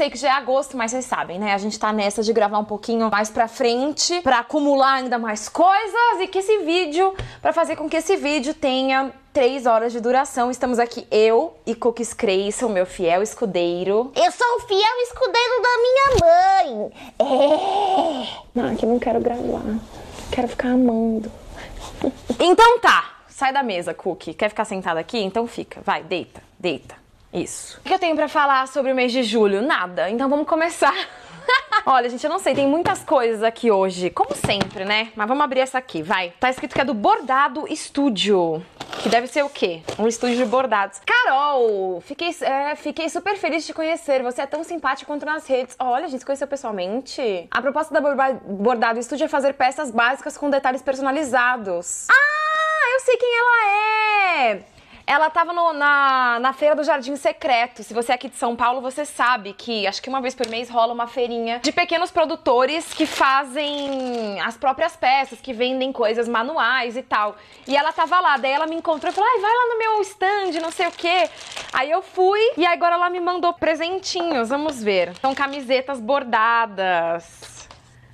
sei que já é agosto, mas vocês sabem, né? A gente tá nessa de gravar um pouquinho mais pra frente, pra acumular ainda mais coisas e que esse vídeo, pra fazer com que esse vídeo tenha 3 horas de duração. Estamos aqui eu e Cookies Creyson, meu fiel escudeiro. Eu sou o fiel escudeiro da minha mãe. Mac, não quero gravar. Quero ficar amando. Então tá, sai da mesa, Cookie. Quer ficar sentada aqui? Então fica. Vai, deita, deita. Isso. O que eu tenho pra falar sobre o mês de julho? Nada. Então vamos começar. Olha, gente, eu não sei, tem muitas coisas aqui hoje, como sempre, né? Mas vamos abrir essa aqui, vai. Tá escrito que é do Bordado Studio, que deve ser o quê? Um estúdio de bordados. Carol, fiquei super feliz de te conhecer. Você é tão simpática quanto nas redes. Olha, a gente se conheceu pessoalmente. A proposta da Bordado Studio é fazer peças básicas com detalhes personalizados. Ah, eu sei quem ela é! Ela tava na Feira do Jardim Secreto. Se você é aqui de São Paulo, você sabe que acho que uma vez por mês rola uma feirinha de pequenos produtores que fazem as próprias peças, que vendem coisas manuais e tal. E ela tava lá, daí ela me encontrou e falou, ai, vai lá no meu stand, não sei o quê. Aí eu fui e agora ela me mandou presentinhos, vamos ver. São camisetas bordadas.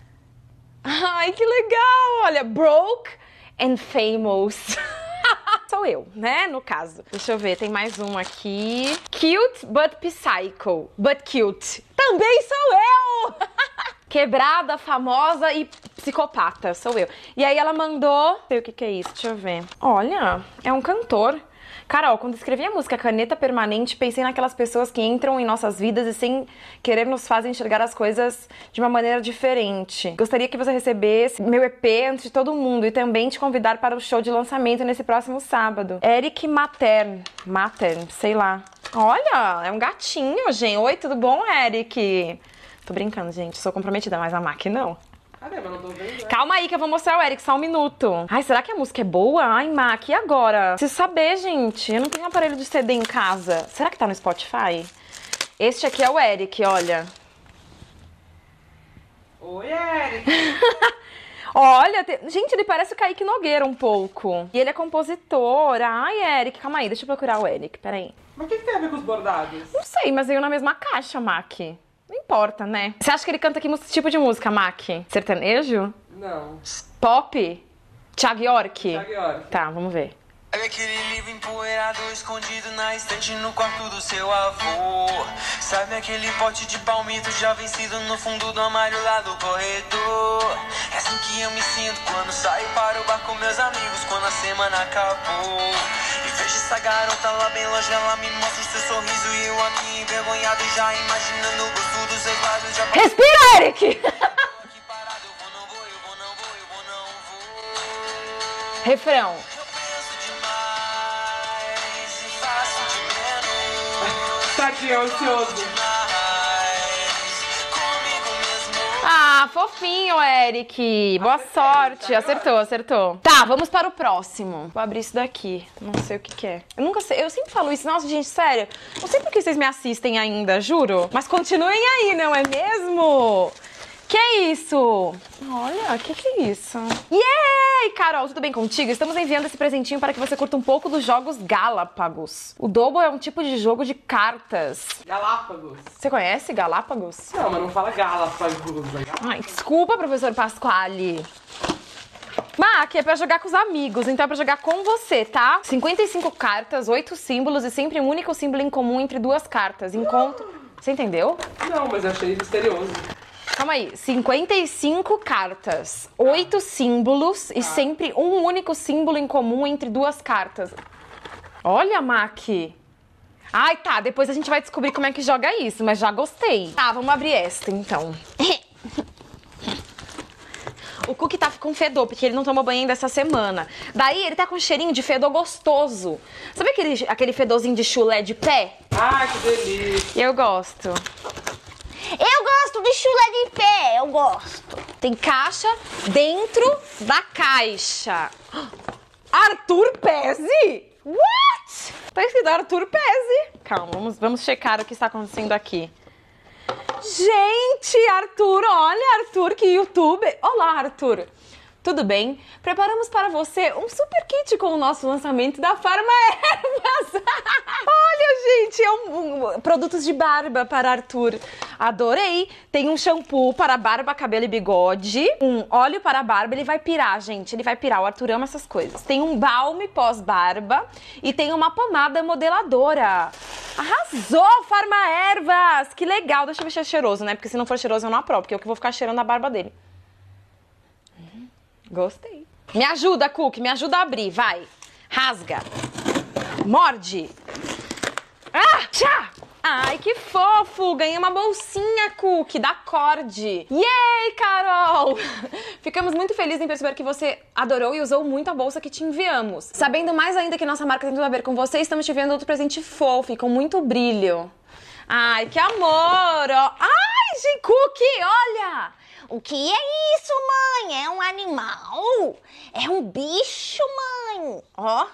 Ai, que legal! Olha, Broke and Famous. Sou eu, né, no caso. Deixa eu ver, tem mais um aqui. Cute but psycho, but cute. Também sou eu! Quebrada, famosa e psicopata, sou eu. E aí ela mandou... Não sei o que é isso, deixa eu ver. Olha, é um cantor. Carol, quando escrevi a música Caneta Permanente, pensei naquelas pessoas que entram em nossas vidas e sem querer nos fazem enxergar as coisas de uma maneira diferente. Gostaria que você recebesse meu EP antes de todo mundo e também te convidar para o show de lançamento nesse próximo sábado. Eric Matern, sei lá. Olha, é um gatinho, gente. Oi, tudo bom, Eric? Tô brincando, gente. Sou comprometida, mas a Mac não. Caramba, não tô vendo, né? Calma aí que eu vou mostrar o Eric, só um minuto. Ai, será que a música é boa? Ai, Mac, e agora? Preciso saber, gente. Eu não tenho um aparelho de CD em casa. Será que tá no Spotify? Este aqui é o Eric, olha. Oi, Eric. Olha, gente, ele parece o Kaique Nogueira um pouco. E ele é compositor. Ai, Eric, calma aí, deixa eu procurar o Eric, peraí. Mas o que tem a ver com os bordados? Não sei, mas veio na mesma caixa, Mac. Não importa, né? Você acha que ele canta que tipo de música, Mac? Sertanejo? Não. Pop? Thiago York? Thiago York. Tá, vamos ver. Olha aquele livro empoeirado escondido na estante no quarto do seu avô. Sabe aquele pote de palmito já vencido no fundo do armário lá do corredor? É assim que eu me sinto quando saio para o bar com meus amigos quando a semana acabou. E vejo essa garota lá bem longe, ela me mostra o seu sorriso e eu aqui envergonhado já imaginando o gosto dos seus lábios. Já... Respira, Eric! aqui parado, eu vou, não vou, eu vou, não vou, eu vou, não vou. Refrão. Tadinho, ansioso. Ah, fofinho, Eric. Boa sorte. Acertou. Tá, vamos para o próximo. Vou abrir isso daqui. Não sei o que é. Eu nunca sei. Eu sempre falo isso. Nossa, gente, sério. Não sei por que vocês me assistem ainda, juro. Mas continuem aí, não é mesmo? Que é isso? Olha, que é isso? Yay! Carol, tudo bem contigo? Estamos enviando esse presentinho para que você curta um pouco dos jogos Galápagos. O Double é um tipo de jogo de cartas. Galápagos. Você conhece Galápagos? Não, mas não fala Galápagos. Ai, desculpa, professor Pasquale. Mac, é pra jogar com os amigos, então é pra jogar com você, tá? 55 cartas, 8 símbolos e sempre um único símbolo em comum entre 2 cartas. Encontro... Você entendeu? Não, mas eu achei misterioso. Calma aí, 55 cartas, 8 símbolos e sempre um único símbolo em comum entre 2 cartas. Olha, Mac. Ai, tá, depois a gente vai descobrir como é que joga isso, mas já gostei. Tá, vamos abrir esta, então. O Cookie tá com fedor, porque ele não tomou banho ainda essa semana. Daí ele tá com um cheirinho de fedor gostoso. Sabe aquele fedorzinho de chulé de pé? Ai, que delícia. Eu gosto. Eu gosto de chulé de pé, eu gosto. Tem caixa dentro da caixa. Arthur Pezzi? What? Tá escrito Arthur Pezzi. Calma, vamos checar o que está acontecendo aqui. Gente, Arthur, olha, Arthur, que youtuber. Olá, Arthur. Tudo bem? Preparamos para você um super kit com o nosso lançamento da Farma Ervas. Olha, gente, produtos de barba para Arthur. Adorei. Tem um shampoo para barba, cabelo e bigode. Um óleo para barba. Ele vai pirar, gente. Ele vai pirar. O Arthur ama essas coisas. Tem um balme pós-barba. E tem uma pomada modeladora. Arrasou, Farma Ervas! Que legal. Deixa eu ver se é cheiroso, né? Porque se não for cheiroso eu não aprovo. Porque eu que vou ficar cheirando a barba dele. Gostei. Me ajuda, Cookie. Me ajuda a abrir. Vai. Rasga. Morde. Ah! Tchá! Ai, que fofo! Ganhei uma bolsinha, Cookie, da Cord. Yay, Carol! Ficamos muito felizes em perceber que você adorou e usou muito a bolsa que te enviamos. Sabendo mais ainda que nossa marca tem tudo a ver com você, estamos te enviando outro presente fofo e com muito brilho. Ai, que amor! Ó. Ai, gente, Cookie, olha! O que é isso, mãe? É um animal? É um bicho, mãe? Ó.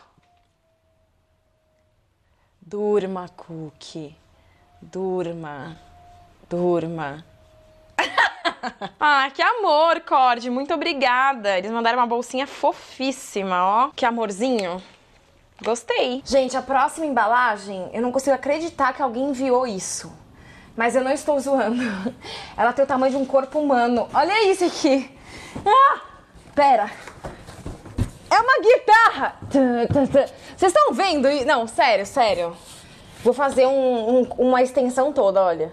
Durma, Cookie. Durma. Durma. Ah, que amor, Cord. Muito obrigada. Eles mandaram uma bolsinha fofíssima, ó. Que amorzinho. Gostei. Gente, a próxima embalagem, eu não consigo acreditar que alguém enviou isso. Mas eu não estou zoando. Ela tem o tamanho de um corpo humano. Olha isso aqui. Ah! Pera. É uma guitarra. Vocês estão vendo? Não, sério, sério. Vou fazer uma extensão toda, olha.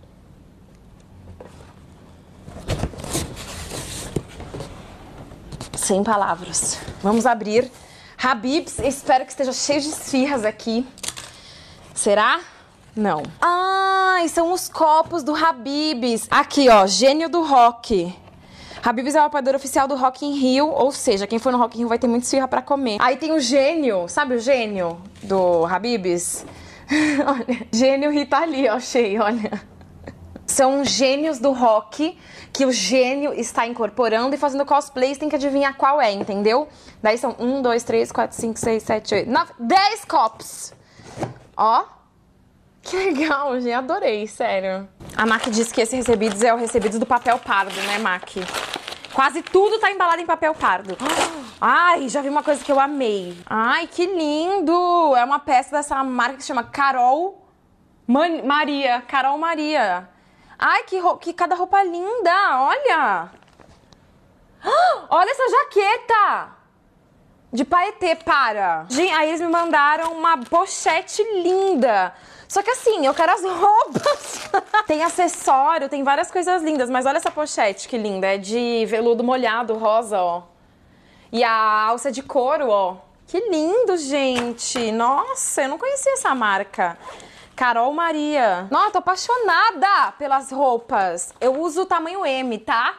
Sem palavras. Vamos abrir. Habib's, espero que esteja cheio de esfirras aqui. Será? Não. Ai, são os copos do Habib's. Aqui, ó, gênio do rock. Habib's é o apoiador oficial do Rock in Rio, ou seja, quem for no Rock in Rio vai ter muito esfirra pra comer. Aí tem o gênio, sabe o gênio do Habib's? Olha, gênio Rita Lee, ó, achei, olha. São gênios do rock que o gênio está incorporando e fazendo cosplays, tem que adivinhar qual é, entendeu? Daí são 1, 2, 3, 4, 5, 6, 7, 8, 9, 10 copos. Ó. Que legal, gente. Adorei, sério. A Mac disse que esse recebidos é o recebidos do papel pardo, né, Mac? Quase tudo tá embalado em papel pardo. Ai, já vi uma coisa que eu amei. Ai, que lindo! É uma peça dessa marca que se chama Carol Maria. Carol Maria. Ai, que cada roupa linda! Olha! Olha essa jaqueta! De paetê, para! Gente, aí eles me mandaram uma pochete linda. Só que assim, eu quero as roupas. Tem acessório, tem várias coisas lindas. Mas olha essa pochete, que linda. É de veludo molhado, rosa, ó. E a alça é de couro, ó. Que lindo, gente. Nossa, eu não conhecia essa marca. Carol Maria. Nossa, tô apaixonada pelas roupas. Eu uso o tamanho M, tá?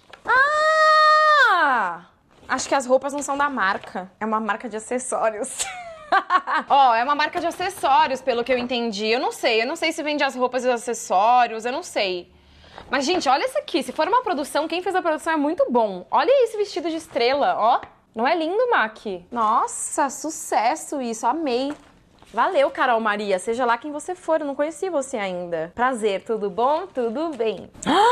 Ah! Acho que as roupas não são da marca. É uma marca de acessórios. Ó, é uma marca de acessórios, pelo que eu entendi. Eu não sei se vende as roupas e os acessórios, eu não sei. Mas, gente, olha isso aqui. Se for uma produção, quem fez a produção é muito bom. Olha esse vestido de estrela, ó. Não é lindo, Mac? Nossa, sucesso isso, amei. Valeu, Carol Maria. Seja lá quem você for, eu não conheci você ainda. Prazer, tudo bom? Tudo bem.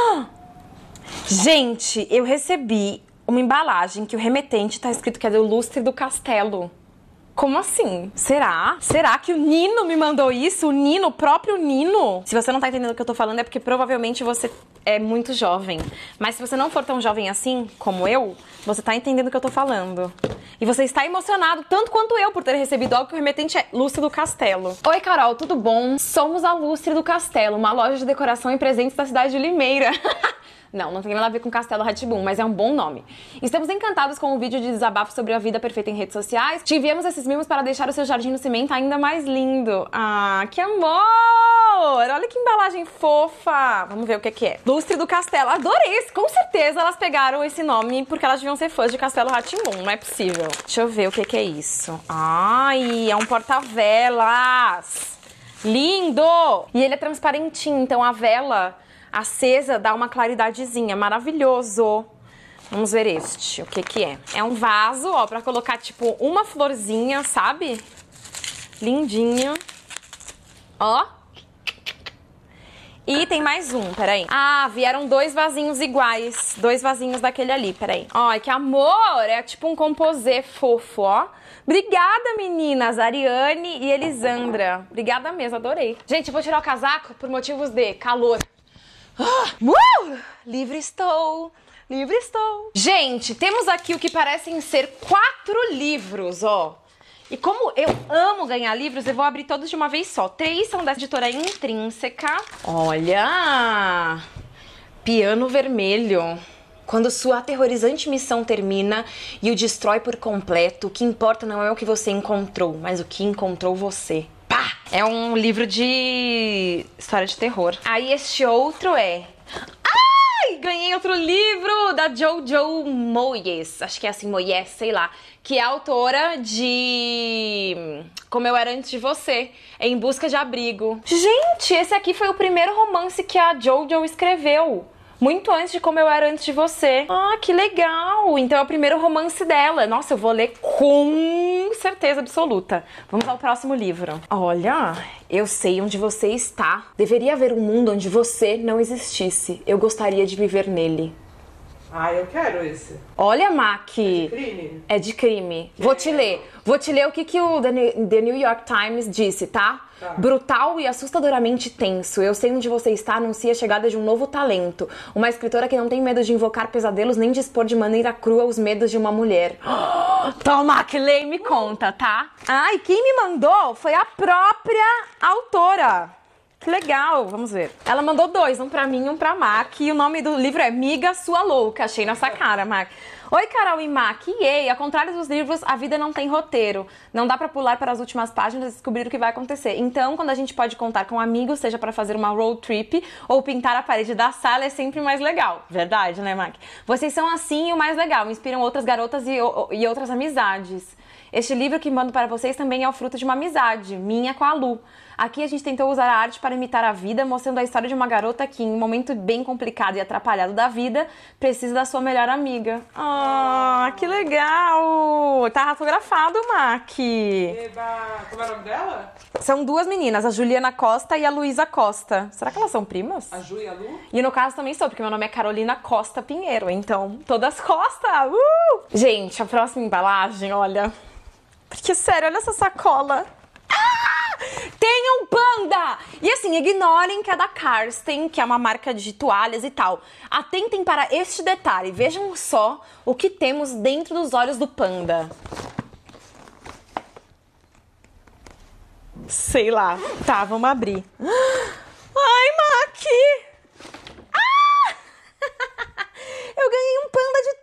Gente, eu recebi uma embalagem que o remetente tá escrito que é do Lustre do Castelo. Como assim? Será? Será que o Nino me mandou isso? O Nino, o próprio Nino? Se você não tá entendendo o que eu tô falando é porque provavelmente você é muito jovem. Mas se você não for tão jovem assim, como eu, você tá entendendo o que eu tô falando. E você está emocionado, tanto quanto eu, por ter recebido algo que o remetente é Lustre do Castelo. Oi, Carol, tudo bom? Somos a Lustre do Castelo, uma loja de decoração e presentes da cidade de Limeira. Não, não tem nada a ver com Castelo Rá-Tim-Bum, mas é um bom nome. Estamos encantados com o vídeo de desabafo sobre a vida perfeita em redes sociais. Te enviamos esses mimos para deixar o seu jardim no cimento ainda mais lindo. Ah, que amor! Olha que embalagem fofa! Vamos ver o que é. Lustre do Castelo. Adorei! Com certeza elas pegaram esse nome porque elas deviam ser fãs de Castelo Rá-Tim-Bum. Não é possível. Deixa eu ver o que é isso. Ai, é um porta-velas! Lindo! E ele é transparentinho, então a vela acesa dá uma claridadezinha, maravilhoso. Vamos ver este, o que é. É um vaso, ó, pra colocar, tipo, uma florzinha, sabe? Lindinho. Ó. E tem mais um, peraí. Ah, vieram 2 vasinhos iguais. 2 vasinhos daquele ali, peraí. Ai, que amor! É tipo um composê fofo, ó. Obrigada, meninas! Ariane e Elisandra. Obrigada mesmo, adorei. Gente, eu vou tirar o casaco por motivos de calor. Livre estou! Livre estou! Gente, temos aqui o que parecem ser 4 livros, ó. E como eu amo ganhar livros, eu vou abrir todos de uma vez só. 3 são da editora Intrínseca. Olha! Piano Vermelho. Quando sua aterrorizante missão termina e o destrói por completo, o que importa não é o que você encontrou, mas o que encontrou você. Pá! É um livro de história de terror. Aí este outro é... Ai! Ganhei outro livro da Jojo Moyes. Acho que é assim, Moyes, sei lá. Que é autora de Como Eu Era Antes de Você, Em Busca de Abrigo. Gente, esse aqui foi o primeiro romance que a Jojo escreveu. Muito antes de Como Eu Era Antes de Você. Ah, que legal! Então é o primeiro romance dela. Nossa, eu vou ler com certeza absoluta. Vamos ao próximo livro. Olha, eu sei onde você está. Deveria haver um mundo onde você não existisse. Eu gostaria de viver nele. Ah, eu quero esse. Olha, Mac. É de crime? É de crime. Vou te ler. Vou te ler o que o The New York Times disse, tá? Brutal e assustadoramente tenso. Eu sei onde você está, anuncia a chegada de um novo talento. Uma escritora que não tem medo de invocar pesadelos nem de expor de maneira crua os medos de uma mulher. Toma, que lê e me conta, tá? Ah, e quem me mandou foi a própria autora. Que legal, vamos ver. Ela mandou 2, um pra mim e um pra Mac. E o nome do livro é Miga Sua Louca. Achei nessa cara, Mac. Oi, Carol e Mac. E aí, ao contrário dos livros, a vida não tem roteiro. Não dá pra pular para as últimas páginas e descobrir o que vai acontecer. Então, quando a gente pode contar com amigos, seja pra fazer uma road trip ou pintar a parede da sala, é sempre mais legal. Verdade, né, Mac? Vocês são assim e o mais legal. Inspiram outras garotas e outras amizades. Este livro que mando para vocês também é o fruto de uma amizade, minha com a Lu. Aqui a gente tentou usar a arte para imitar a vida, mostrando a história de uma garota que, em um momento bem complicado e atrapalhado da vida, precisa da sua melhor amiga. Ah, que legal! Tá autografado, Mac. Eba! Como é o nome dela? São 2 meninas, a Juliana Costa e a Luísa Costa. Será que elas são primas? A Ju e a Lu? E no caso também sou, porque meu nome é Carolina Costa Pinheiro, então todas Costa! Gente, a próxima embalagem, olha... Porque, sério, olha essa sacola. Tem um panda! E assim, ignorem que é da Karsten, que é uma marca de toalhas e tal. Atentem para este detalhe. Vejam só o que temos dentro dos olhos do panda. Sei lá. Tá, vamos abrir. Ai, Mac! Ah! Eu ganhei um panda de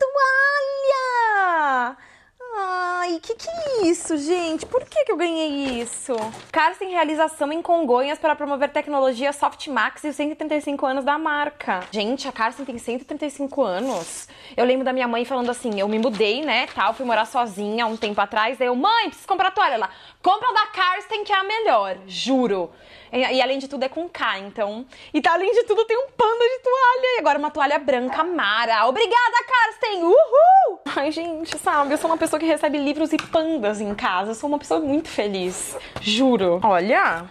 toalha! Ai, que é isso, gente? Por que eu ganhei isso? Karsten realização em Congonhas para promover tecnologia Softmax e os 135 anos da marca. Gente, a Karsten tem 135 anos. Eu lembro da minha mãe falando assim, eu me mudei, né, tal, fui morar sozinha há um tempo atrás, daí eu, mãe, preciso comprar toalha. Ela, compra da Karsten que é a melhor, juro. E além de tudo é com K, então... E além de tudo tem um panda de toalha. E agora uma toalha branca Mara. Obrigada, Karsten! Uhul! Ai, gente, sabe? Eu sou uma pessoa que recebe livros e pandas em casa. Eu sou uma pessoa muito feliz. Juro. Olha...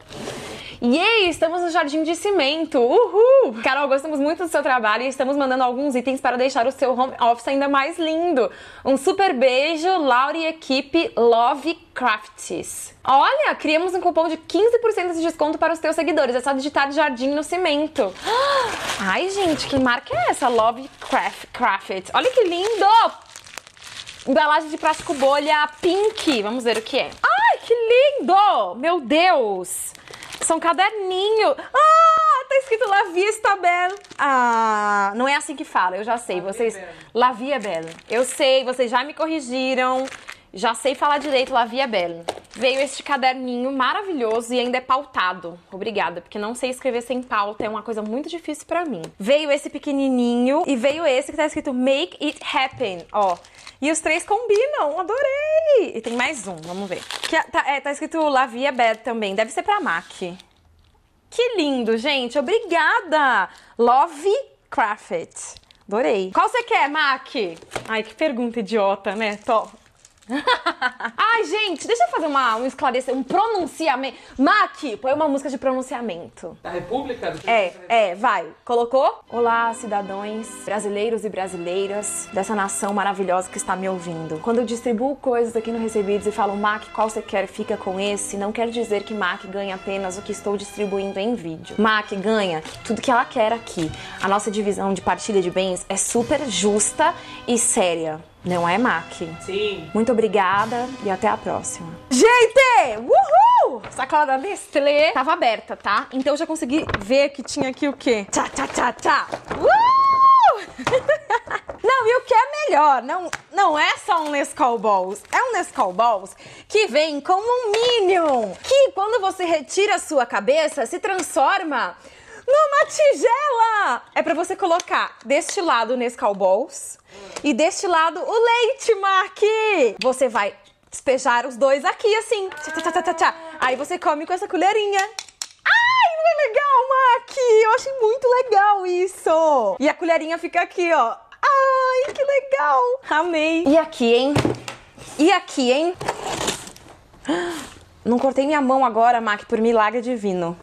E aí, estamos no Jardim de Cimento. Uhul! Carol, gostamos muito do seu trabalho e estamos mandando alguns itens para deixar o seu home office ainda mais lindo. Um super beijo, Laura e equipe Love Crafts. Olha, criamos um cupom de 15% de desconto para os teus seguidores. É só digitar Jardim no Cimento. Ai, gente, que marca é essa? Love Crafts. Olha que lindo! Embalagem de plástico bolha pink. Vamos ver o que é. Ai, que lindo! Meu Deus! São caderninhos. Ah, tá escrito La Vie est belle. Ah, não é assim que fala, eu já sei. Vocês... La Vie est belle. Eu sei, vocês já me corrigiram. Já sei falar direito, La Vie est belle. Veio este caderninho maravilhoso e ainda é pautado. Obrigada, porque não sei escrever sem pauta, é uma coisa muito difícil pra mim. Veio esse pequenininho e veio esse que tá escrito Make It Happen, ó. E os 3 combinam, adorei! E tem mais um, vamos ver. Que tá escrito La Vie est belle também, deve ser pra Mac. Que lindo, gente, obrigada! Love Craft, adorei. Qual você quer, Mac? Ai, que pergunta idiota, né? Tô. Ai, gente, deixa eu fazer um esclarecimento, um pronunciamento. MAC, põe uma música de pronunciamento. Da República? Vai. Colocou? Olá, cidadãos brasileiros e brasileiras dessa nação maravilhosa que está me ouvindo. Quando eu distribuo coisas aqui no Recebidos e falo MAC, qual você quer, fica com esse, não quer dizer que MAC ganha apenas o que estou distribuindo em vídeo. MAC ganha tudo que ela quer aqui. A nossa divisão de partilha de bens é super justa e séria. Não é, MAC? Sim. Muito obrigada e até a próxima. Gente! Uhul! Sacola da Nestlé tava aberta, tá? Então eu já consegui ver que tinha aqui o quê? Tchá, tchá, tchá, tchá. Não, e o que é melhor? Não é só um Nescau Balls. É um Nescau Balls que vem com um Minion. Que quando você retira a sua cabeça, se transforma numa tigela! É pra você colocar deste lado o Nescau Balls e deste lado o leite, MAC! Você vai despejar os dois aqui, assim. Tchá, tchá, tchá, tchá. Aí você come com essa colherinha. Ai, não é legal, MAC? Eu achei muito legal isso! E a colherinha fica aqui, ó. Ai, que legal! Amei! E aqui, hein? E aqui, hein? Não cortei minha mão agora, MAC, por milagre divino.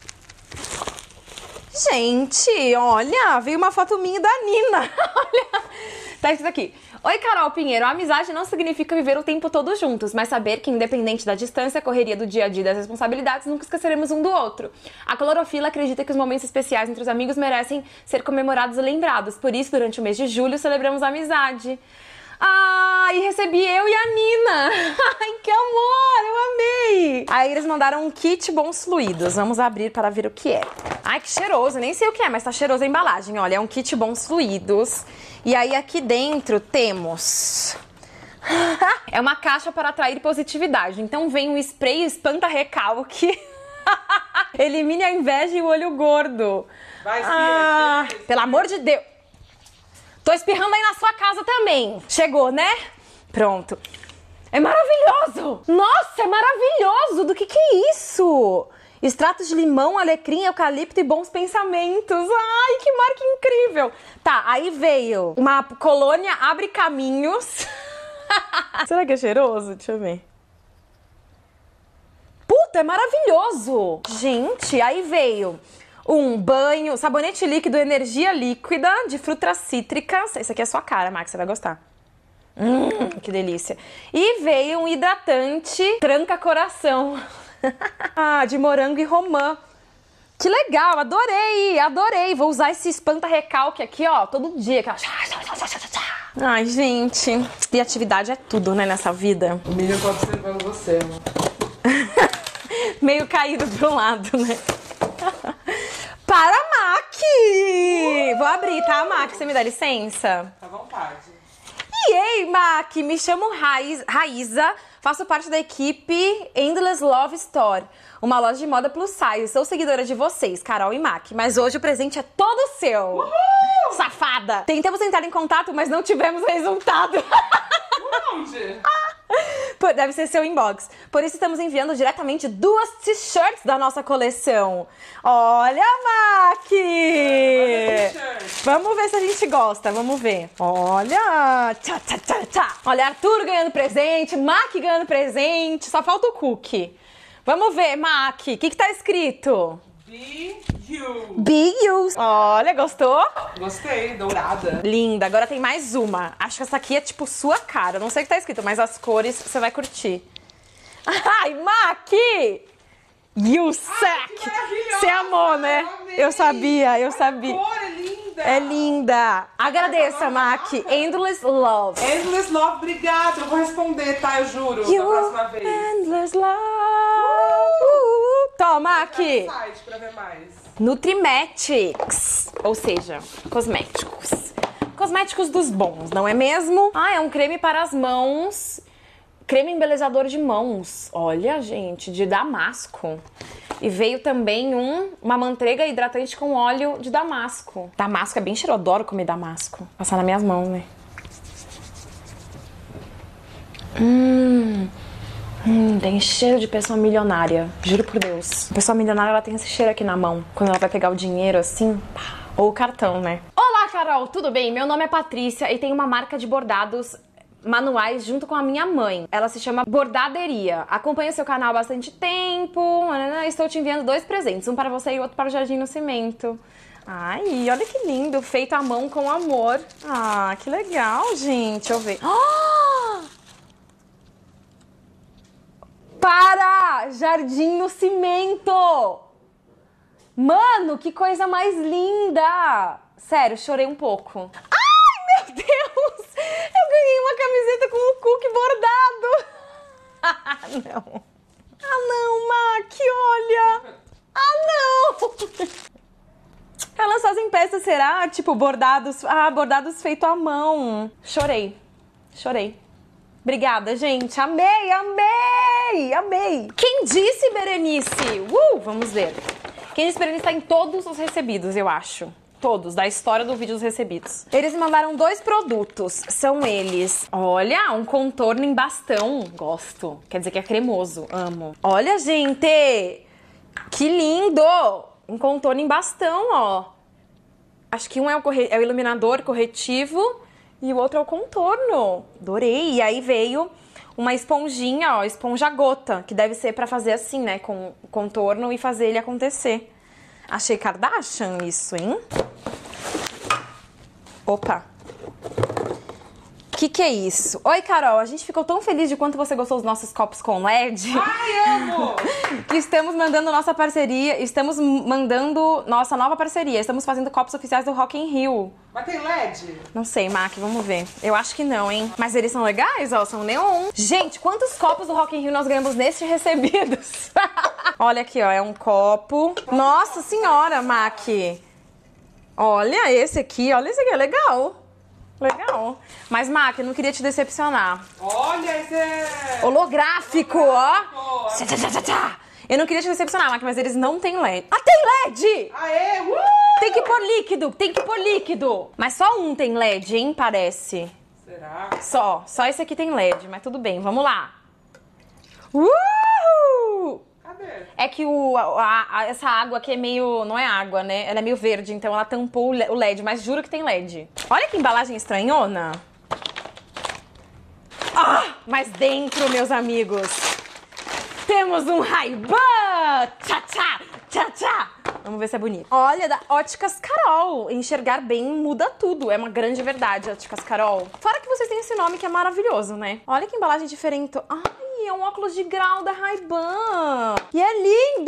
Gente, olha, veio uma foto minha da Nina. Olha, tá escrito aqui. Oi, Carol Pinheiro, a amizade não significa viver o tempo todo juntos, mas saber que independente da distância, a correria do dia a dia e das responsabilidades, nunca esqueceremos um do outro. A Clorofila acredita que os momentos especiais entre os amigos merecem ser comemorados e lembrados. Por isso, durante o mês de julho, celebramos a amizade. E recebi eu e a Nina. Ai, que amor, eu amei. Aí eles mandaram um kit bons fluidos. Vamos abrir para ver o que é. Ai, que cheiroso, nem sei o que é, mas tá cheiroso a embalagem. Olha, é um kit bons fluidos. E aí aqui dentro temos... É uma caixa para atrair positividade. Então vem um spray espanta-recalque. Elimine a inveja e o olho gordo. Vai, espirra, pelo amor de Deus. Tô espirrando aí na sua casa também. Chegou, né? Pronto. É maravilhoso! Nossa, é maravilhoso! Do que é isso? Extratos de limão, alecrim, eucalipto e bons pensamentos. Ai, que marca incrível! Tá, aí veio uma colônia Abre Caminhos. Será que é cheiroso? Deixa eu ver. Puta, é maravilhoso! Gente, aí veio um banho, sabonete líquido, energia líquida de frutas cítricas. Esse aqui é a sua cara, Max, você vai gostar. Que delícia. E veio um hidratante tranca coração. De morango e romã. Que legal, adorei, adorei. Vou usar esse espanta-recalque aqui, ó, todo dia. Ai, gente. E atividade é tudo, né, nessa vida. O menino tá observando você, mano. Meio caído pro lado, né? Para, MAC! Vou abrir, tá, MAC? Você me dá licença? À vontade. E ei, MAC! Me chamo Raíza, faço parte da equipe Endless Love Store, uma loja de moda plus size. Sou seguidora de vocês, Carol e MAC, mas hoje o presente é todo seu. Uhul! Safada! Tentamos entrar em contato, mas não tivemos resultado. Onde? Deve ser seu inbox. Por isso estamos enviando diretamente 2 t-shirts da nossa coleção. Olha, MAC! Vamos ver se a gente gosta, vamos ver. Olha! Tchá, tchá, tchá, tchá. Olha, Arthur ganhando presente, MAC ganhando presente, só falta o cookie. Vamos ver, MAC, o que tá escrito? Be you. Be you. Olha, gostou? Gostei, dourada. Linda. Agora tem mais uma. Acho que essa aqui é tipo sua cara. Não sei o que tá escrito, mas as cores você vai curtir. Ai, MAC! You sack! Você amou, né? Eu sabia, eu sabia. A cor é linda. É linda. Agradeça, MAC. Endless Love. Endless Love, obrigada. Eu vou responder, tá? Eu juro, da próxima vez. Endless Love. Toma, aqui. Site pra ver mais. Nutrimatics, ou seja, cosméticos. Cosméticos dos bons, não é mesmo? É um creme para as mãos. Creme embelezador de mãos. Olha, gente, de damasco. E veio também uma manteiga hidratante com óleo de damasco. Damasco é bem cheiro, eu adoro comer damasco. Passar nas minhas mãos, né? Tem cheiro de pessoa milionária. Juro por Deus. A pessoa milionária, ela tem esse cheiro aqui na mão. Quando ela vai pegar o dinheiro, assim, ou o cartão, né? Olá, Carol, tudo bem? Meu nome é Patrícia e tenho uma marca de bordados manuais junto com a minha mãe. Ela se chama Bordaderia. Acompanha seu canal há bastante tempo. Estou te enviando 2 presentes, um para você e outro para o Jardim no Cimento. Ai, olha que lindo, feito à mão com amor. Ah, que legal, gente. Deixa eu ver. Para Jardim no Cimento! Mano, que coisa mais linda! Sério, chorei um pouco. Ai, meu Deus! Eu ganhei uma camiseta com o cookie bordado! Não. Ah, não, Mac, olha! Ah, não! Elas fazem peças, será? Tipo, bordados... Ah, bordados feito à mão. Chorei. Chorei. Obrigada, gente. Amei, amei, amei. Quem disse, Berenice? Vamos ver. Quem disse, Berenice, tá em todos os recebidos, eu acho. Todos, da história do vídeo dos recebidos. Eles me mandaram 2 produtos. São eles. Olha, um contorno em bastão. Gosto. Quer dizer que é cremoso. Amo. Olha, gente. Que lindo. Um contorno em bastão, ó. Acho que um é o iluminador corretivo e o outro é o contorno. Adorei. E aí veio uma esponjinha, ó, esponja gota, que deve ser pra fazer assim, né, com o contorno e fazer ele acontecer. Achei Kardashian isso, hein? Opa. Que é isso? Oi, Carol, a gente ficou tão feliz de quanto você gostou dos nossos copos com LED. Ai, amo! Que estamos mandando nossa parceria, estamos mandando nossa nova parceria. Estamos fazendo copos oficiais do Rock in Rio. Mas tem LED? Não sei, Mac, vamos ver. Eu acho que não, hein? Mas eles são legais, ó, são neon. Gente, quantos copos do Rock in Rio nós ganhamos neste recebidos? Olha aqui, ó, é um copo. Nossa senhora, Mac. Olha esse aqui, é legal. Legal. Mas, Mac, eu não queria te decepcionar. Olha, esse é... Holográfico, ó. Eu não queria te decepcionar, Mac, mas eles não têm LED. Ah, tem LED! Aê, Tem que pôr líquido. Mas só um tem LED, hein, parece. Será? Só esse aqui tem LED, mas tudo bem, vamos lá. Cadê? É que essa água aqui é meio... Não é água, né? Ela é meio verde, então ela tampou o LED, mas juro que tem LED. Olha que embalagem estranhona. Mas dentro, meus amigos, temos um Ray-Ban! Tchá! Vamos ver se é bonito. Olha, da Óticas Carol. Enxergar bem muda tudo. É uma grande verdade, Óticas Carol. Fora que vocês têm esse nome que é maravilhoso, né? Olha que embalagem diferente. Ai, é um óculos de grau da Ray-Ban. E é lindo!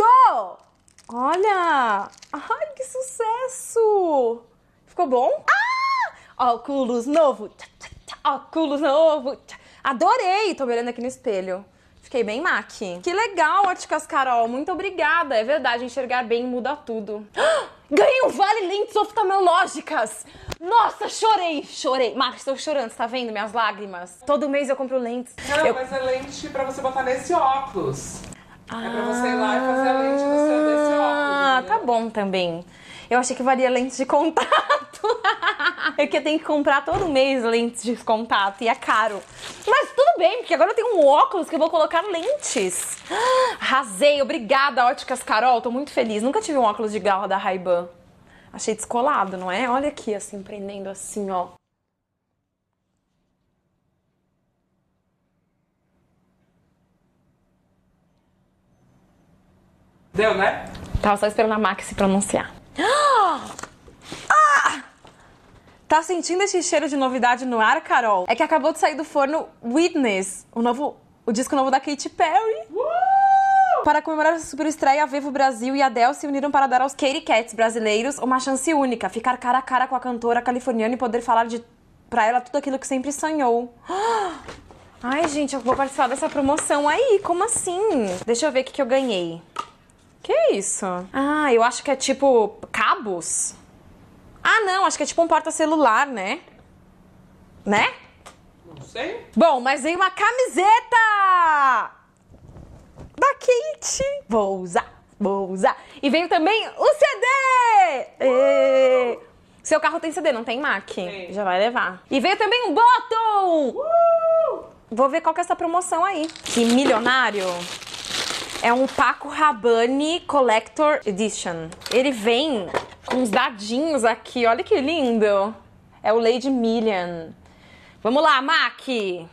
Olha! Ai, que sucesso! Ficou bom? Óculos novo. Óculos novo. Adorei! Tô me olhando aqui no espelho. Fiquei bem Mac. Que legal, Óticas Carol. Muito obrigada. É verdade, enxergar bem muda tudo. Ganhei um vale lentes oftalmológicas. Nossa, chorei. Mac, estou chorando, você tá vendo minhas lágrimas? Todo mês eu compro lentes. Não, mas é lente pra você botar nesse óculos. É pra você ir lá e fazer a lente desse óculos. Tá bom também. Eu achei que valia lentes de contato. É que eu tenho que comprar todo mês lentes de contato e é caro. Mas tudo bem, porque agora eu tenho um óculos que eu vou colocar lentes. Arrasei, obrigada, Óticas Carol. Tô muito feliz. Nunca tive um óculos de garra da Ray-Ban. Achei descolado, não é? Olha aqui, assim, prendendo assim, ó. Deu, né? Tava só esperando a Mac se pronunciar. Tá sentindo esse cheiro de novidade no ar, Carol? É que acabou de sair do forno Witness, o disco novo da Katy Perry. Para comemorar a super estreia, a Vevo Brasil e a Adele se uniram para dar aos Katy Cats brasileiros uma chance única, ficar cara a cara com a cantora californiana e poder falar pra ela tudo aquilo que sempre sonhou. Ai, gente, eu vou participar dessa promoção aí, como assim? Deixa eu ver o que eu ganhei. Que isso? Eu acho que é tipo cabos. Não, acho que é tipo um porta-celular, né? Né? Não sei. Bom, mas veio uma camiseta da Katy. Vou usar. E veio também o CD! Seu carro tem CD, não tem, Mac? Tem. Já vai levar. E veio também um bottom! Vou ver qual que é essa promoção aí. Que milionário! É um Paco Rabanne Collector Edition. Ele vem com uns dadinhos aqui, olha que lindo. É o Lady Million. Vamos lá, Maqui.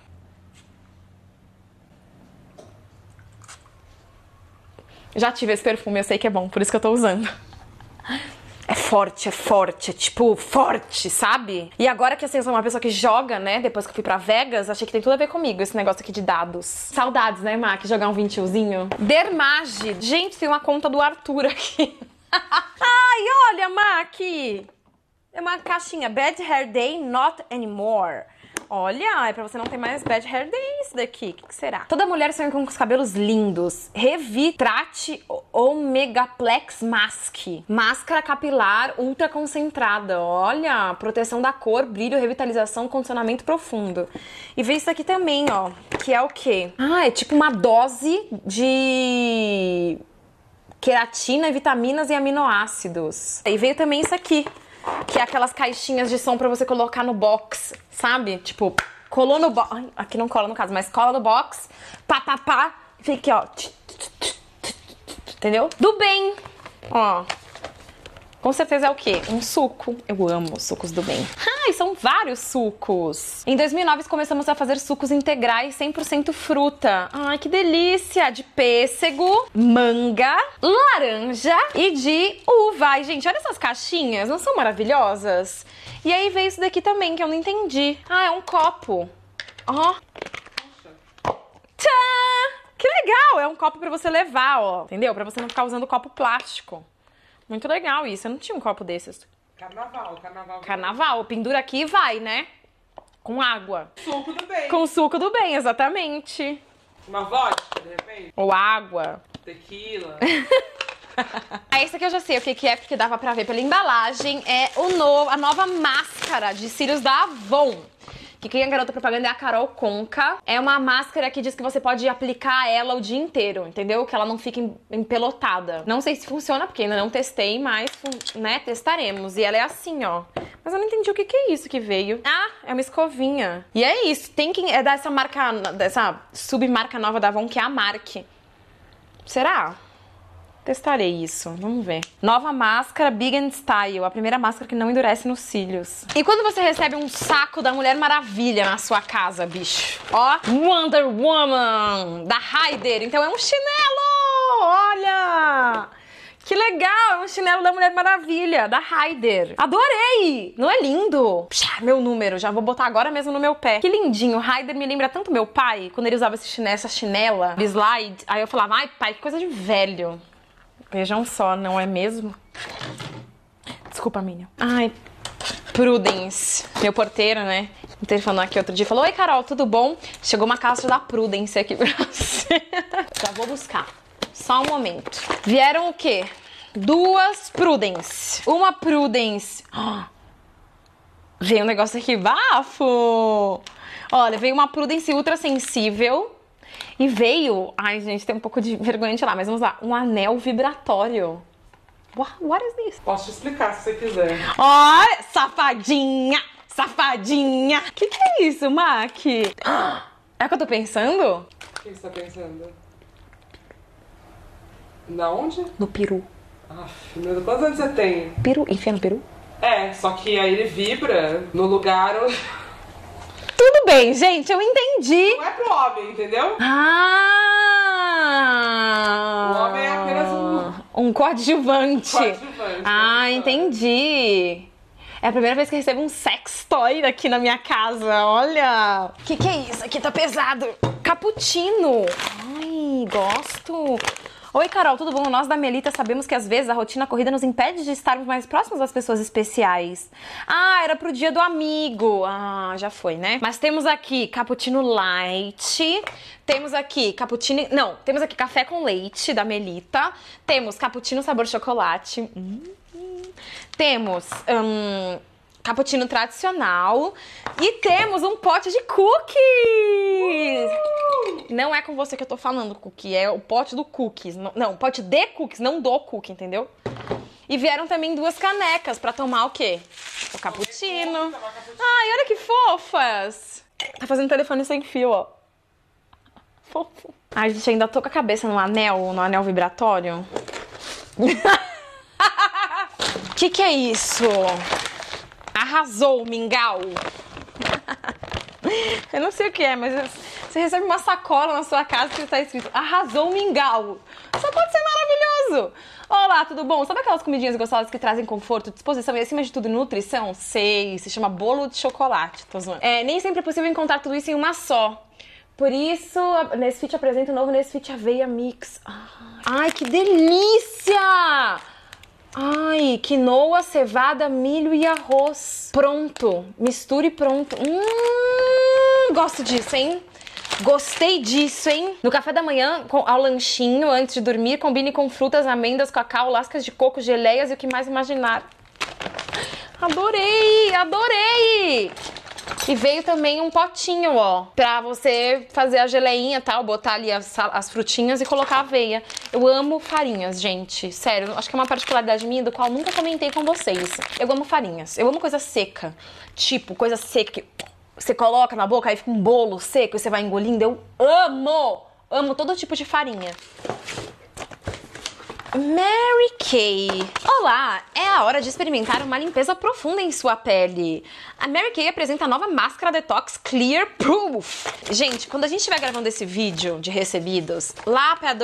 Já tive esse perfume, eu sei que é bom, por isso que eu tô usando. É forte, é tipo, forte, sabe? E agora que assim, eu sou uma pessoa que joga, né? Depois que eu fui pra Vegas, achei que tem tudo a ver comigo, esse negócio aqui de dados. Saudades, né, Mac? Jogar um 20zinho. Dermage. Gente, tem uma conta do Arthur aqui. Ai, olha, Mac! É uma caixinha. Bad Hair Day, Not Anymore. Olha, é pra você não ter mais bad hair day isso daqui. O que será? Toda mulher sonha com os cabelos lindos. Revitrate Omegaplex Mask. Máscara capilar ultra concentrada. Olha, proteção da cor, brilho, revitalização, condicionamento profundo. E veio isso aqui também, ó. Que é o quê? Ah, é tipo uma dose de queratina, vitaminas e aminoácidos. E veio também isso aqui. Que é aquelas caixinhas de som pra você colocar no box, sabe? Tipo, colou no box. Aqui não cola no caso, mas cola no box. Pá, pá, pá. Fica aqui, ó. Entendeu? Do bem. Ó. Com certeza é o quê? Um suco. Eu amo sucos do bem. Ai, são vários sucos. Em 2009 começamos a fazer sucos integrais 100% fruta. Ai, que delícia! De pêssego, manga, laranja e de uva. Ai, gente, olha essas caixinhas. Não são maravilhosas? E aí veio isso daqui também, que eu não entendi. Ah, é um copo. Ó. Tchá! Que legal! É um copo pra você levar, ó. Entendeu? Pra você não ficar usando copo plástico. Muito legal isso, eu não tinha um copo desses. Carnaval, pendura aqui e vai, né? Com água. Suco do bem. Com suco do bem, exatamente. Uma vodka, de repente. Ou água. Tequila. Esse aqui eu já sei o que é, porque dava pra ver pela embalagem. É a nova máscara de cílios da Avon. Que quem é garota propaganda é a Carol Conká. É uma máscara que diz que você pode aplicar ela o dia inteiro, entendeu? Que ela não fica empelotada. Não sei se funciona, porque ainda não testei, mas, né, testaremos. E ela é assim, ó. Mas eu não entendi o que é isso que veio. Ah, é uma escovinha. E é isso. É dessa marca, dessa submarca nova da Avon, que é a Mark. Será? Testarei isso, vamos ver. Nova máscara Big and Style, a primeira máscara que não endurece nos cílios. E quando você recebe um saco da Mulher Maravilha na sua casa, bicho? Ó, Wonder Woman, da Haider. Então é um chinelo, olha! Que legal, é um chinelo da Mulher Maravilha, da Haider. Adorei! Não é lindo? Pxa, meu número, já vou botar agora mesmo no meu pé. Que lindinho, Haider me lembra tanto meu pai, quando ele usava essa chinela, de slide. Aí eu falava, ai pai, que coisa de velho. Vejam só, não é mesmo? Desculpa, Minion. Ai, Prudence. Meu porteiro, né? Me telefonou aqui outro dia e falou, oi, Carol, tudo bom? Chegou uma caixa da Prudence aqui pra você. Já vou buscar. Só um momento. Vieram o quê? 2 Prudence. Uma Prudence. Oh, veio um negócio aqui, bafo! Olha, veio uma Prudence ultra sensível. E veio, ai gente, tem um pouco de vergonha de lá, mas vamos lá, um anel vibratório. What is this? Posso te explicar se você quiser. Olha, safadinha, safadinha. Que é isso, Mac? É o que eu tô pensando? O que você tá pensando? Da onde? No peru. Aff, meu Deus, quantos anos você tem? Peru, enfia no peru? É, só que aí ele vibra no lugar onde... Tudo bem, gente, eu entendi. Não é pro homem, entendeu? Ah! O homem é apenas um coadjuvante. Ah, né? entendi. É a primeira vez que eu recebo um sex toy aqui na minha casa, olha. Que é isso? Aqui tá pesado. Cappuccino. Ai, gosto. Oi, Carol, tudo bom? Nós da Melita sabemos que às vezes a rotina corrida nos impede de estarmos mais próximos das pessoas especiais. Ah, era pro dia do amigo. Ah, já foi, né? Mas temos aqui cappuccino light, temos aqui cappuccino... Não, temos aqui café com leite da Melita, temos cappuccino sabor chocolate, temos... cappuccino tradicional e temos um pote de cookies! Não é com você que eu tô falando, cookie, é o pote do cookies. Não, pote de cookies, não do cookie, entendeu? E vieram também 2 canecas pra tomar o quê? O cappuccino. Ai, olha que fofas! Tá fazendo telefone sem fio, ó. Fofo. Ai, gente, ainda tô com a cabeça no anel vibratório. Que é isso? Arrasou, mingau! Eu não sei o que é, mas você recebe uma sacola na sua casa que está escrito Arrasou Mingau. Só pode ser maravilhoso. Olá, tudo bom? Sabe aquelas comidinhas gostosas que trazem conforto, disposição e acima de tudo nutrição? Sei, se chama bolo de chocolate. Tô zoando. Nem sempre é possível encontrar tudo isso em uma só. Por isso, a Nesfit apresenta o novo Nesfit Aveia Mix. Ai, que delícia! Ai, quinoa, cevada, milho e arroz. Pronto. Misture pronto. Gosto disso, hein? Gostei disso, hein? No café da manhã, ao lanchinho, antes de dormir, combine com frutas, amêndoas, cacau, lascas de coco, geleias e o que mais imaginar. Adorei! Adorei! E veio também um potinho, ó, pra você fazer a geleinha e tal, botar ali as frutinhas e colocar aveia. Eu amo farinhas, gente. Sério, acho que é uma particularidade minha do qual nunca comentei com vocês. Eu amo farinhas. Eu amo coisa seca. Tipo, coisa seca que você coloca na boca, aí fica um bolo seco e você vai engolindo. Eu amo! Amo todo tipo de farinha. Mary Kay. Olá, é a hora de experimentar uma limpeza profunda em sua pele. A Mary Kay apresenta a nova máscara Detox Clear Proof. Gente, quando a gente estiver gravando esse vídeo de recebidos, lá pra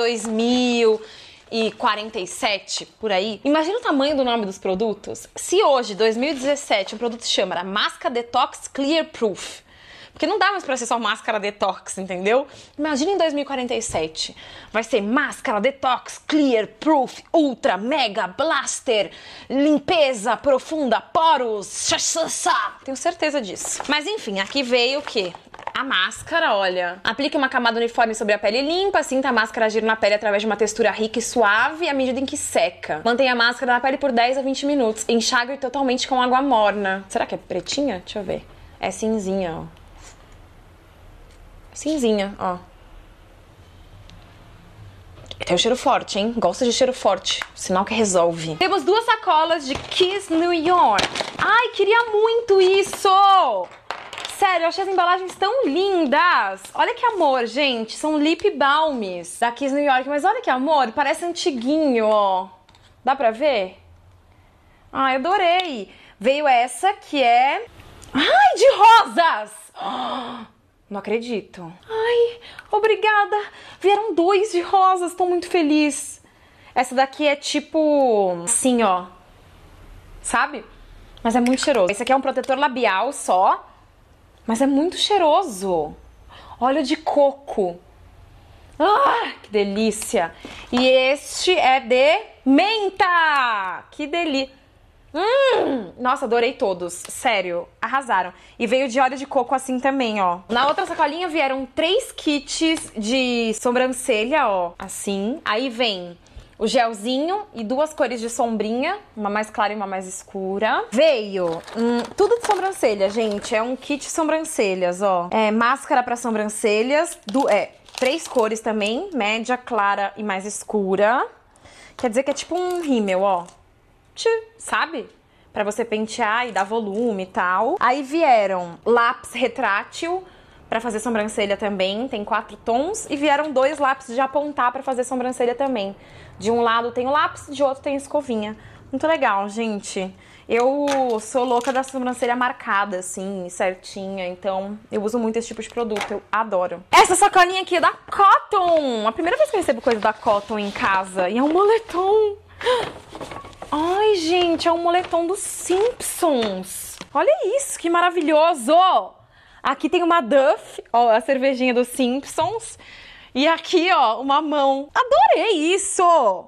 2047, por aí, imagina o tamanho do nome dos produtos. Se hoje, 2017, um produto se chama Máscara Detox Clear Proof, porque não dá mais pra ser só máscara detox, entendeu? Imagina em 2047. Vai ser máscara detox, clear, proof, ultra, mega, blaster, limpeza profunda, poros, tenho certeza disso. Mas enfim, aqui veio o quê? A máscara, olha. Aplique uma camada uniforme sobre a pele limpa, sinta a máscara agir na pele através de uma textura rica e suave à medida em que seca. Mantenha a máscara na pele por 10 a 20 minutos. Enxague totalmente com água morna. Será que é pretinha? Deixa eu ver. É cinzinha, ó. Cinzinha, ó. Tem um cheiro forte, hein? Gosto de cheiro forte. Sinal que resolve. Temos 2 sacolas de Kiss New York. Ai, queria muito isso! Sério, eu achei as embalagens tão lindas. Olha que amor, gente. São lip balms da Kiss New York. Mas olha que amor. Parece antiguinho, ó. Dá pra ver? Ai, adorei. Veio essa que é... Ai, de rosas! Não acredito. Ai, obrigada. Vieram 2 de rosas, tô muito feliz. Essa daqui é tipo... assim, ó. Sabe? Mas é muito cheiroso. Esse aqui é um protetor labial só. Mas é muito cheiroso. Óleo de coco. Ah, que delícia. E este é de menta. Que delícia. Nossa, adorei todos, sério, arrasaram. E veio de óleo de coco assim também, ó. Na outra sacolinha vieram 3 kits de sobrancelha, ó, assim. Aí vem o gelzinho e 2 cores de sombrinha, uma mais clara e uma mais escura. Veio tudo de sobrancelha, gente, é um kit de sobrancelhas, ó. É máscara pra sobrancelhas, 3 cores também, média, clara e mais escura. Quer dizer que é tipo um rímel, ó. Sabe? Pra você pentear e dar volume e tal. Aí vieram lápis retrátil pra fazer sobrancelha também, tem 4 tons. E vieram 2 lápis de apontar pra fazer sobrancelha também. De um lado tem o lápis, de outro tem escovinha. Muito legal, gente. Eu sou louca da sobrancelha marcada, assim, certinha. Então, eu uso muito esse tipo de produto, eu adoro. Essa sacolinha aqui é da Cotton. A primeira vez que eu recebo coisa da Cotton em casa. E é um moletom. Ai, gente, é um moletom dos Simpsons. Olha isso, que maravilhoso. Aqui tem uma Duff, ó, a cervejinha dos Simpsons. E aqui, ó, uma mão. Adorei isso.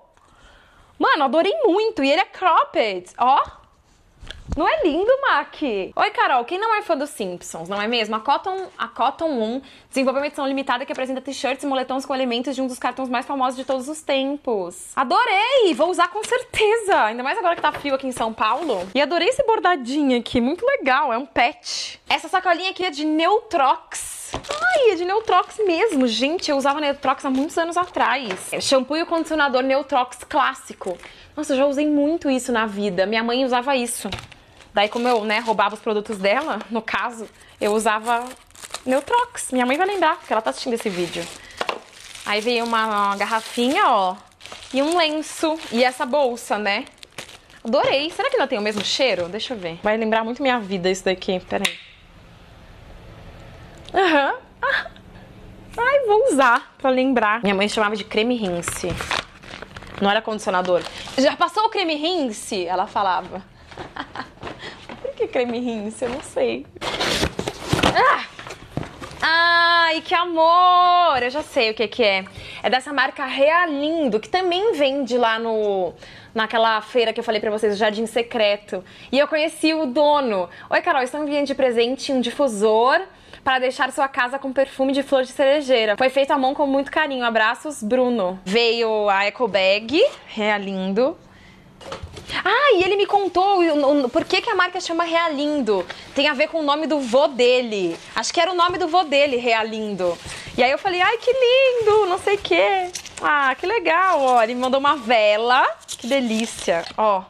Mano, adorei muito. E ele é cropped, ó. Não é lindo, Mac? Oi, Carol, quem não é fã dos Simpsons, não é mesmo? A Cotton On desenvolveu uma edição limitada que apresenta t-shirts e moletons com elementos de um dos cartões mais famosos de todos os tempos. Adorei! Vou usar com certeza! Ainda mais agora que tá frio aqui em São Paulo. E adorei esse bordadinho aqui, muito legal, é um pet. Essa sacolinha aqui é de Neutrox. Ai, é de Neutrox mesmo, gente, eu usava Neutrox há muitos anos atrás. É shampoo e o condicionador Neutrox clássico. Nossa, eu já usei muito isso na vida, minha mãe usava isso. Daí como eu, né, roubava os produtos dela, no caso, eu usava Neutrox. Minha mãe vai lembrar, porque ela tá assistindo esse vídeo. Aí veio uma garrafinha, ó, e um lenço, e essa bolsa, né. Adorei. Será que ainda tem o mesmo cheiro? Deixa eu ver. Vai lembrar muito minha vida isso daqui, peraí. Aham. Ai, vou usar pra lembrar. Minha mãe chamava de creme rinse. Não era condicionador. Já passou o creme rinse? Ela falava. Por que creme rinse? Eu não sei. Ai, que amor! Eu já sei o que é. É dessa marca Realindo, que também vende lá naquela feira que eu falei pra vocês, o Jardim Secreto. E eu conheci o dono. Oi, Carol, estou enviando de presente um difusor para deixar sua casa com perfume de flor de cerejeira. Foi feito à mão com muito carinho. Abraços, Bruno. Veio a Eco Bag, Realindo. Ah, e ele me contou por que a marca chama Realindo. Tem a ver com o nome do vô dele. Acho que era o nome do vô dele, Realindo. E aí eu falei, ai, que lindo, não sei o quê. Ah, que legal, ó. Ele me mandou uma vela. Que delícia, ó.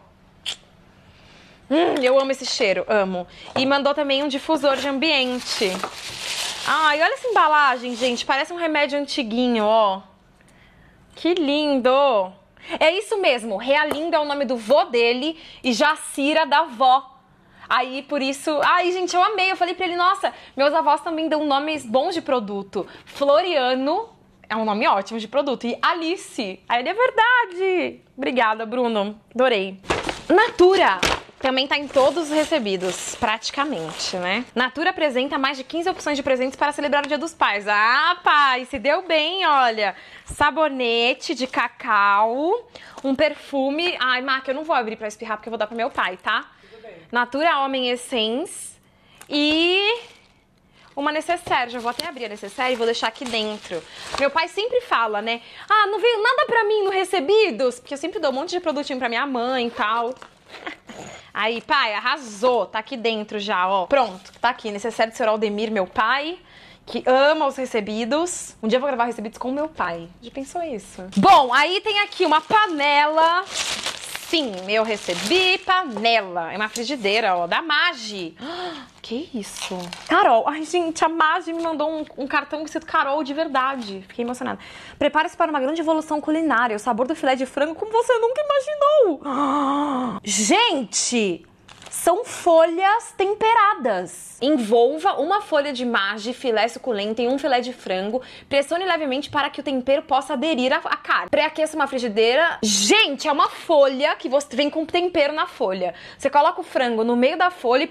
Eu amo esse cheiro, amo. E mandou também um difusor de ambiente. Ai, olha essa embalagem, gente. Parece um remédio antiguinho, ó. Que lindo. É isso mesmo, Realindo é o nome do vô dele e Jacira da vó. Aí, por isso... Ai, gente, eu amei. Eu falei pra ele, nossa, meus avós também dão nomes bons de produto. Floriano é um nome ótimo de produto. E Alice. Aí ele, é verdade. Obrigada, Bruno. Adorei. Natura. Também tá em todos os recebidos, praticamente, né? Natura apresenta mais de 15 opções de presentes para celebrar o Dia dos Pais. Ah, pai, se deu bem, olha. Sabonete de cacau, um perfume... Ai, Mac, eu não vou abrir pra espirrar porque eu vou dar pro meu pai, tá? Tudo bem. Natura Homem Essence e... uma necessaire. Já vou até abrir a necessaire e vou deixar aqui dentro. Meu pai sempre fala, né? Ah, não veio nada pra mim no recebidos? Porque eu sempre dou um monte de produtinho pra minha mãe e tal. Aí, pai, arrasou. Tá aqui dentro já, ó. Pronto, tá aqui. Necessaire do Sr. Aldemir, meu pai, que ama os recebidos. Um dia eu vou gravar recebidos com meu pai. Já pensou isso? Bom, aí tem aqui uma panela. Sim, eu recebi panela. É uma frigideira, ó, da Maggi. Que isso? Carol. Ai, gente, a Maggi me mandou um cartão escrito Carol de verdade. Fiquei emocionada. Prepare-se para uma grande evolução culinária. O sabor do filé de frango como você nunca imaginou. Gente, são folhas temperadas. Envolva uma folha de Maggi, filé suculento em um filé de frango. Pressione levemente para que o tempero possa aderir à carne. Pré-aqueça uma frigideira. Gente, é uma folha que você vem com tempero na folha. Você coloca o frango no meio da folha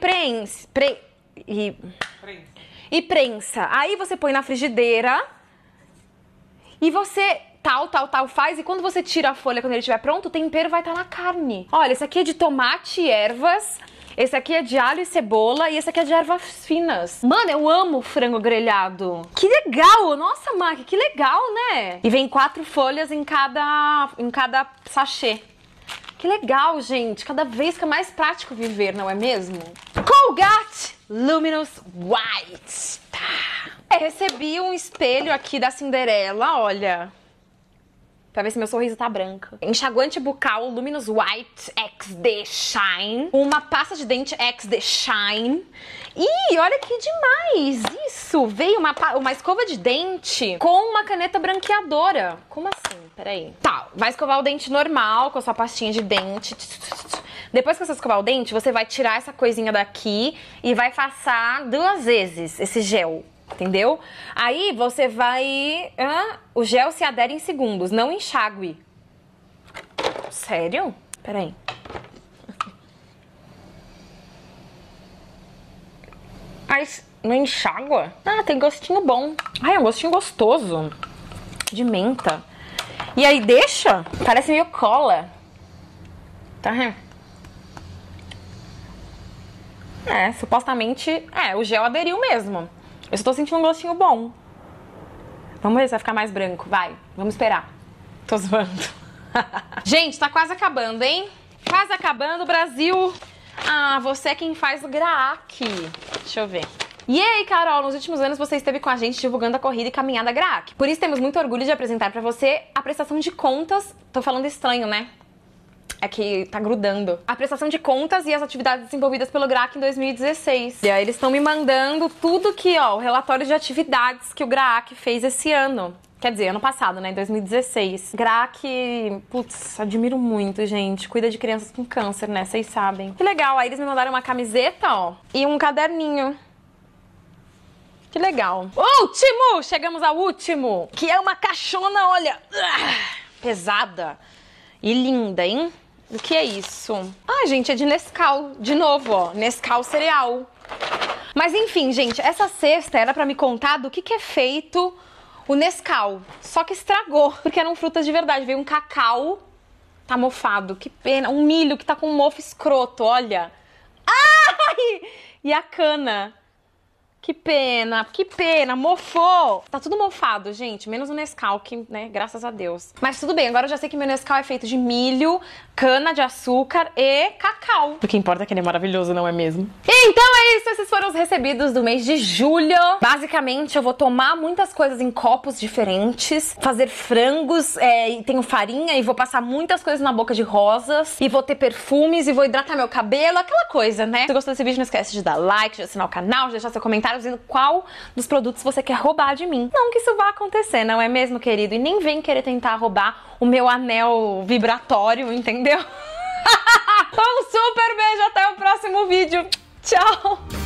e prensa. Aí você põe na frigideira e você tal, faz. E quando você tira a folha, quando ele estiver pronto, o tempero vai estar na carne. Olha, esse aqui é de tomate e ervas. Esse aqui é de alho e cebola e esse aqui é de ervas finas. Mano, eu amo frango grelhado. Que legal! Nossa, Mac, que legal, né? E vem 4 folhas em cada sachê. Que legal, gente. Cada vez que é mais prático viver, não é mesmo? Colgate Luminous White. Tá. Recebi um espelho aqui da Cinderela, olha. Pra ver se meu sorriso tá branco. Enxaguante bucal Luminous White XD Shine. Uma pasta de dente XD Shine. Ih, olha que demais! Isso! Veio uma escova de dente com uma caneta branqueadora. Como assim? Peraí. Tá, vai escovar o dente normal com a sua pastinha de dente. Depois que você escovar o dente, você vai tirar essa coisinha daqui e vai passar 2 vezes esse gel. Entendeu? Aí você vai... o gel se adere em segundos, não enxague. Sério? Peraí. Ai, não enxágua? Ah, tem gostinho bom. Ai, é um gostinho gostoso. De menta. E aí deixa? Parece meio cola. Tá? Supostamente... o gel aderiu mesmo. Eu só tô sentindo um gostinho bom. Vamos ver se vai ficar mais branco. Vai, vamos esperar. Tô zoando. Gente, tá quase acabando, hein? Quase acabando, Brasil. Ah, você é quem faz o Graac. Deixa eu ver. E aí, Carol, nos últimos anos você esteve com a gente divulgando a corrida e caminhada Graac. Por isso temos muito orgulho de apresentar pra você a prestação de contas. Tô falando estranho, né? É que tá grudando. A prestação de contas e as atividades desenvolvidas pelo Graac em 2016. E aí eles estão me mandando tudo que, ó, o relatório de atividades que o Graac fez esse ano. Quer dizer, ano passado, né, em 2016. Graac, putz, admiro muito, gente. Cuida de crianças com câncer, né, vocês sabem. Que legal, aí eles me mandaram uma camiseta, ó, e um caderninho. Que legal. Último! Chegamos ao último, que é uma caixona, olha, pesada e linda, hein? O que é isso? Ah, gente, é de Nescau. De novo, ó, Nescau cereal. Mas enfim, gente, essa cesta era pra me contar do que é feito o Nescau. Só que estragou, porque eram frutas de verdade. Veio um cacau, tá mofado, que pena. Um milho que tá com um mofo escroto, olha. Ai! E a cana. Que pena, mofou. Tá tudo mofado, gente, menos o Nescau, que, né, graças a Deus. Mas tudo bem, agora eu já sei que meu Nescau é feito de milho, cana de açúcar e cacau. O que importa é que ele é maravilhoso, não é mesmo? Então é isso, esses foram os recebidos do mês de julho. Basicamente, eu vou tomar muitas coisas em copos diferentes, fazer frangos, e tenho farinha e vou passar muitas coisas na boca de rosas, e vou ter perfumes, e vou hidratar meu cabelo, aquela coisa, né? Se gostou desse vídeo, não esquece de dar like, de assinar o canal, de deixar seu comentário dizendo qual dos produtos você quer roubar de mim. Não que isso vá acontecer, não é mesmo, querido? E nem vem querer tentar roubar o meu anel vibratório, entendeu? Um super beijo, até o próximo vídeo. Tchau!